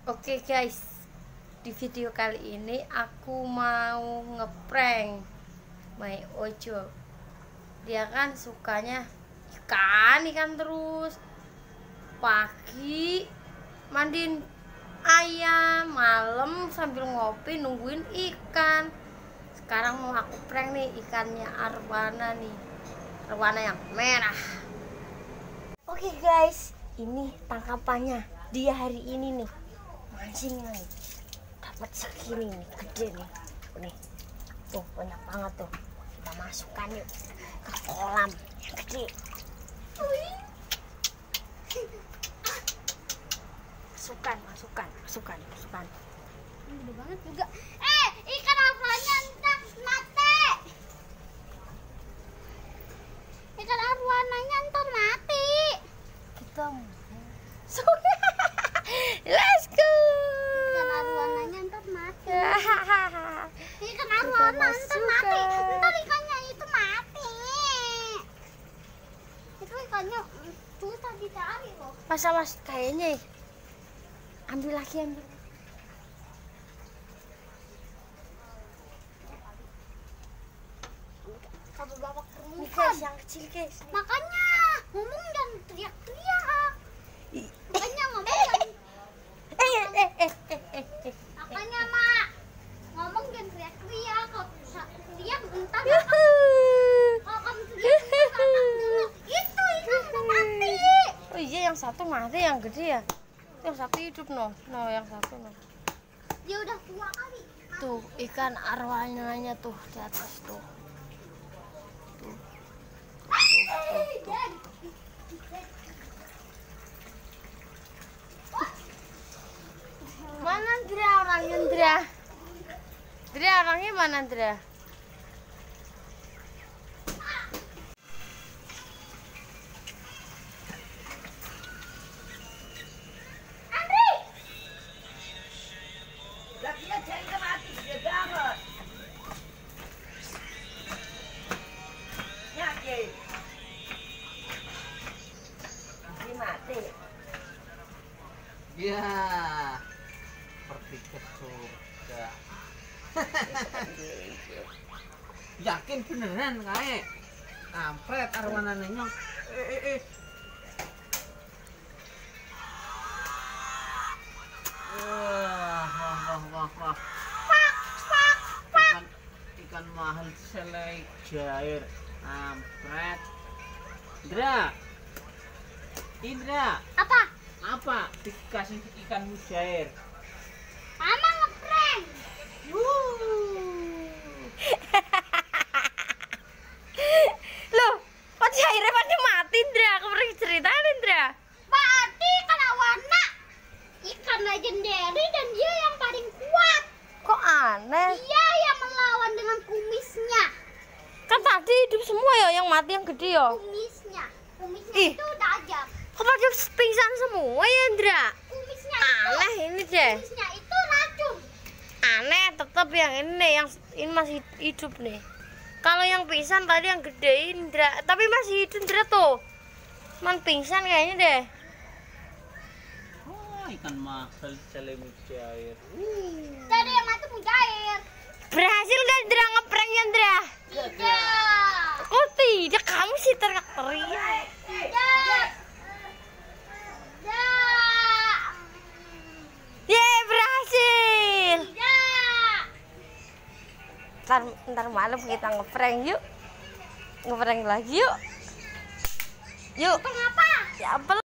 Oke guys, di video kali ini aku mau ngeprank Mai Ojo. Dia kan sukanya ikan terus. Pagi mandiin ayam, malam sambil ngopi nungguin ikan. Sekarang mau aku prank nih ikannya arwana nih. Arwana yang merah. Oke guys, ini tangkapannya dia hari ini nih. Mancing nih, dapat segini nih, gede nih, tuh banyak banget tuh. Kita masukkan yuk ke kolam yang gede. Masukkan. Ini gede banget juga. Ikan arwana ntar mati. Ikan arwananya ntar mati. Kita let's go. Ikan arwananya ntar mati. Ikan arwana ntar mati. Ntar ikannya itu mati. Itu ikannya susah dicari loh. Mas kayaknya ambil lagi. Satu babak permukaan. Guys, yang kecil guys. Makanya ngomong dan teriak-teriak. Makanya ngomong dan makanya mak ngomong dan teriak-teriak. Kalau teriak entar kalau kamu teriak entar dulu. Itu ikan udah mati. Oh iya, yang satu mati, yang gede ya. Yang satu hidup no yang satu no. Dia udah tua kali. Tuh ikan arwananya tuh di atas tuh. Mana Dra orangnya Dra? Dra orangnya mana Dra? Andri! Lakinya jangan mati, dia banget. Nyakit. Dia mati. Ya, pergi ke surga. Yakin beneran kayak kampret arwana nenyong. Wah. Ikan mahal selai jair. Kampret. Indra. Apa dikasih ikan mujair? Mama ngeprank. Loh, kok cairnya pada mati, Indra? Aku pernah ceritain, Indra. Mati karena warna ikan legendary dan dia yang paling kuat. Kok aneh? Dia yang melawan dengan kumisnya. Kan tadi hidup semua ya, yang mati yang gede ya. Kumisnya itu tajam. Kok pada pingsan semua ya, Indra? Kumisnya aneh itu, ini deh. Kumisnya itu racun. Aneh, tetap yang ini masih hidup nih. Kalau yang pingsan tadi yang gede Indra, tapi masih hidup Indra tuh. Man pingsan kayaknya deh. Oh, ikan mahal selai mujair. Tadi yang mati mujair. Berhasil nggak Indra ngepranknya Indra? Tidak. Kok tidak? Kamu sih teriak-teriak. Tidak. Yeay, berhasil. Ntar malam kita ngeprank yuk. Ngeprank lagi yuk. Ngeprank apa? Ya apel.